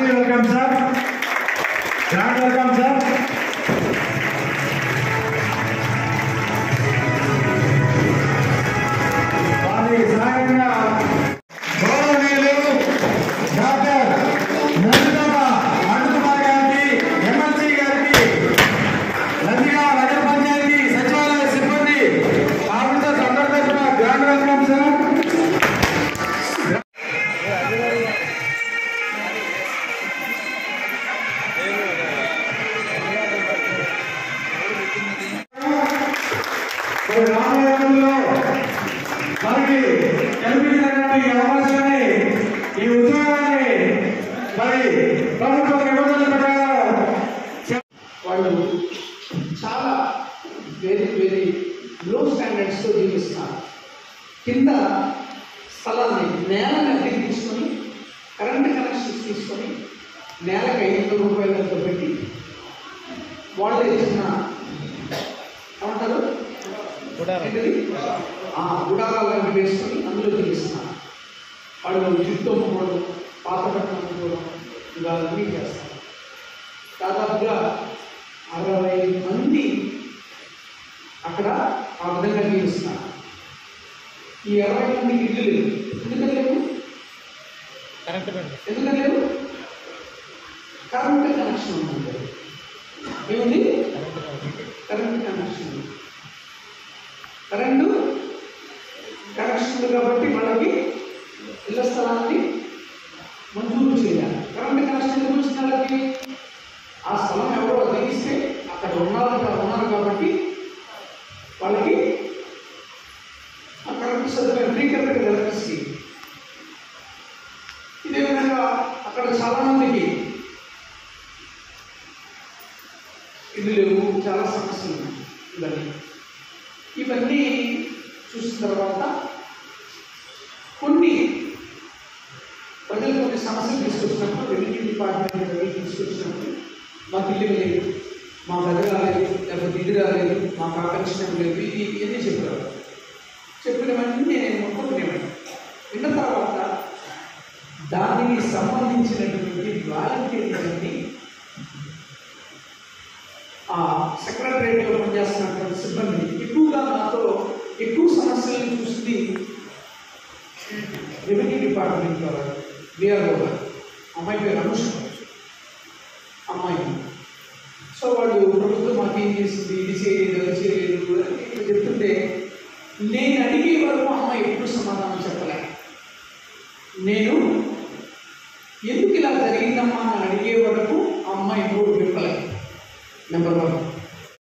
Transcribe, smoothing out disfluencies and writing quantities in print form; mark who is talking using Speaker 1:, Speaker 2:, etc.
Speaker 1: Hartley welcome sir, grand welcome sir. వారి సహాయంగా గౌరవనీయులు డాక్టర్ నరసింహ అనంతకుమార్ గారికి, ఎమ్మెల్సీ గారికి, నందిగామ నగర పంచాయతీ సచివాలయ సిబ్బంది ఆఫీసర్స్ అందరి తరఫున గ్రాండ్ వెల్కమ్ సార్. రామయంలో మనకి కల్పించినటువంటి అవకాశాన్ని, ఈ ఉద్యోగాన్ని మరి ప్రభుత్వ నిబంధనల ప్రకారం
Speaker 2: వాళ్ళు చాలా వెరీ లో స్టాండర్డ్స్తో జీవిస్తున్నారు. కింద స్థలాన్ని నేలని అద్దెకి తీసుకొని కరెంట్ కనెక్షన్స్ తీసుకొని నేలకు 500 రూపాయలతో పెట్టి వాళ్ళు ఇచ్చిన ఏమంటారు గుడారాలను వేసుకొని అందులో జీవిస్తున్నారు. వాళ్ళు జుట్టు అమ్ముకోవడం, పాత బట్టలు అమ్ముకోవడం ఇలా అన్నీ చేస్తారు. దాదాపుగా 60 మంది అక్కడ ఆ విధంగా జీవిస్తున్నారు. ఈ 60 మందికి ఇల్లు లేవు. ఎందుకని లేవు? ఎందుకని లేవు? కరెంట్ కనెక్షన్ ఉంటుంది. ఏముంది? కరెంట్ కనెక్షన్ ఉంది. కరెంటు కనెక్షన్ ఉంది కాబట్టి వాళ్ళకి ఇళ్ల స్థలాన్ని మంజూరు చేయాలి. కరెంట్ కనెక్షన్ వచ్చిన వాళ్ళకి ఆ స్థలం ఎవరో తెలిస్తే అక్కడ ఉన్నారు కాబట్టి వాళ్ళకి ఆ కరెంట్ సదుపాయం ఫ్రీ కరెంట్ ఎలక్ట్రిసిటీ. ఇదే విధంగా అక్కడ చాలామందికి ఇల్లు లేవు, చాలా సమస్యలు ఉన్నాయి. ఇవన్నీ చూసిన తర్వాత కొన్ని ప్రజలు కొన్ని సమస్యలు తీసుకొచ్చినప్పుడు రెవెన్యూ డిపార్ట్మెంట్ తీసుకొచ్చినప్పుడు మాకు ఇల్లు లేదు, మా గది రాలేదు, లేకపోతే ఇది రాలేదు, మాకు ఆకర్షణ లేదు, ఇవన్నీ చెప్పారు. చెప్పినవన్నీ నేను మొత్తం విన్న తర్వాత దానికి సంబంధించినటువంటి వాలంటీర్లన్నీ ఆ సెక్రటరేట్లో పనిచేస్తున్నటువంటి సిబ్బంది ఎక్కువగా నాతో ఎక్కువ సమస్యలను చూసింది రెవెన్యూ డిపార్ట్మెంట్ ద్వారా విఆర్ఓ గారు. అమ్మాయి పేరు అనుష అమ్మాయి. సో వాళ్ళు ప్రభుత్వం మాకేం చేసింది, ఇది చేయలేదు, అది చేయలేదు అని చెప్తుంటే నేను అడిగే వరకు అమ్మాయి ఎప్పుడు సమాధానం చెప్పలే. నేను ఎందుకు ఇలా జరిగిందమ్మా అని అడిగే వరకు అమ్మాయి నోరు విప్పలే. నెంబర్ 1.